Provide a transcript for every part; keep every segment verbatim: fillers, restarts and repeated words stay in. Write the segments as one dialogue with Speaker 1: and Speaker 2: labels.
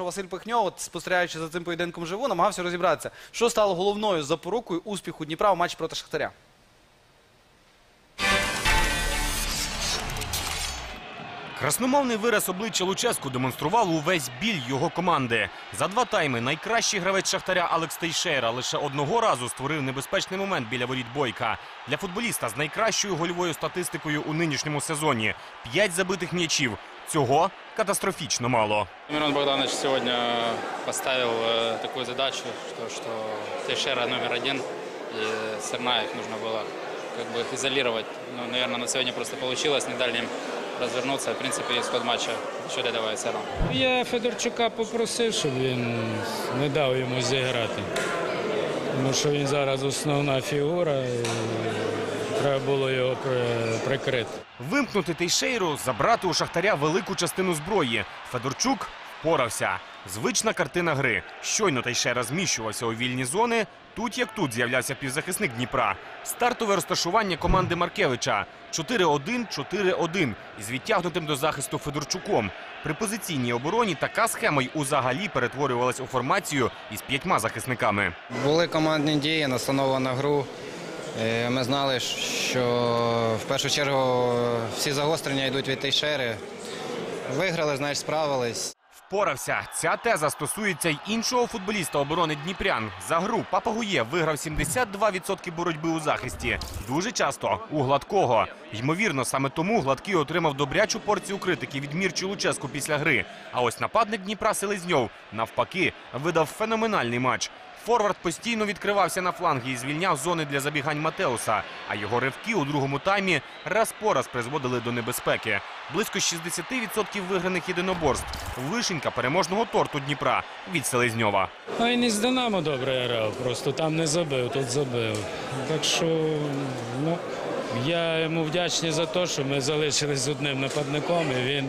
Speaker 1: що Василь Пихньо, от, спостерігаючи за цим поєдинком живу, намагався розібратися, що стало головною запорукою успіху Дніпра у матчі проти Шахтаря.
Speaker 2: Красномовний вираз обличчя Луческу демонстрував увесь біль його команди. За два тайми найкращий гравець Шахтаря Алекс Тейшейра лише одного разу створив небезпечний момент біля воріт Бойка. Для футболіста з найкращою гольовою статистикою у нинішньому сезоні – п'ять забитих м'ячів. Цього катастрофічно мало.
Speaker 3: Мирон Богданович сьогодні поставив таку задачу, що, що Тейшейра номер один, і Сернаєв потрібно було как бы, их изолировать. Ну, наверное, на сьогодні просто получилось, не дали їм розвернутися. В принципі, ісход матча щодо давай равно.
Speaker 4: Я Федорчука попросив, щоб він не дав йому зіграти. Тому що він зараз основна фігура, і треба було його прикрити.
Speaker 2: Вимкнути Тейшейру, забрати у Шахтаря велику частину зброї. Федорчук впорався. Звична картина гри. Щойно Тейшейра зміщувався у вільні зони, тут як тут з'являвся півзахисник Дніпра. Стартове розташування команди Маркевича – чотири один чотири один із відтягнутим до захисту Федорчуком. При позиційній обороні така схема й узагалі перетворювалась у формацію із п'ятьма захисниками.
Speaker 5: Були командні дії, настанова на гру. Ми знали, що в першу чергу всі загострення йдуть від Тейшери. Виграли, значить справились.
Speaker 2: Впорався. Ця теза стосується й іншого футболіста оборони дніпрян. За гру Папа Гує виграв сімдесят два відсотки боротьби у захисті. Дуже часто у Гладкого. Ймовірно, саме тому Гладкий отримав добрячу порцію критики від Мірчі Луческу після гри. А ось нападник Дніпра Селезньов, навпаки, видав феноменальний матч. Форвард постійно відкривався на флангі і звільняв зони для забігань Матеуса. А його ривки у другому таймі раз по раз призводили до небезпеки. Близько шістдесят відсотків виграних єдиноборств. Вишенька переможного торту Дніпра від Селезньова.
Speaker 4: А він із Динамо добре грав, просто там не забив, тут забив. Так що, ну, я йому вдячний за те, що ми залишились з одним нападником, і він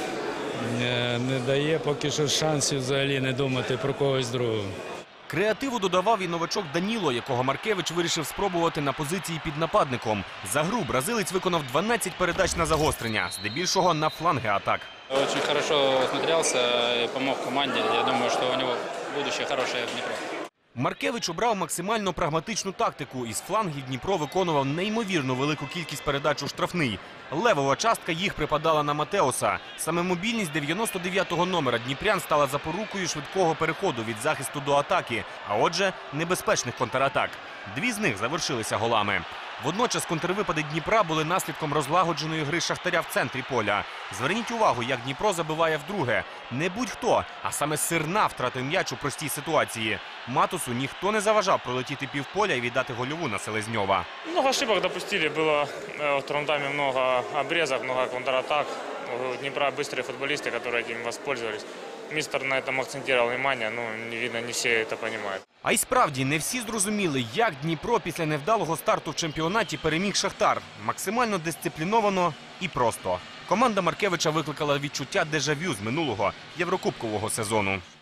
Speaker 4: не дає поки що шансів взагалі не думати про когось другого.
Speaker 2: Креативу додавав і новачок Даніло, якого Маркевич вирішив спробувати на позиції під нападником. За гру бразилець виконав дванадцять передач на загострення, здебільшого на фланги атак.
Speaker 3: Дуже добре смотрелся і допомог команді. Я думаю, що у нього майбутнє хороше в Дніпро.
Speaker 2: Маркевич обрав максимально прагматичну тактику. Із флангів Дніпро виконував неймовірно велику кількість передач у штрафний. Левова частка їх припадала на Матеуса. Саме мобільність дев'яносто дев'ятого номера дніпрян стала запорукою швидкого переходу від захисту до атаки, а отже, небезпечних контратак. Дві з них завершилися голами. Водночас контрвипади Дніпра були наслідком розлагодженої гри Шахтаря в центрі поля. Зверніть увагу, як Дніпро забиває вдруге. Не будь-хто, а саме Сирна втратив м'яч у простій ситуації. Матусу ніхто не заважав пролетіти півполя і віддати гольову на Селезньова.
Speaker 6: Много ошибок допустили, было в втором тайме много обрезок, много контратак. У Днепра быстрые футболисты, которые этим воспользовались. Мистер на этом акцентировал внимание, ну, видно, не все это понимают.
Speaker 2: А й справді, не всі зрозуміли, як Дніпро після невдалого старту в чемпіонаті переміг Шахтар. Максимально дисципліновано і просто. Команда Маркевича викликала відчуття дежавю з минулого Єврокубкового сезону.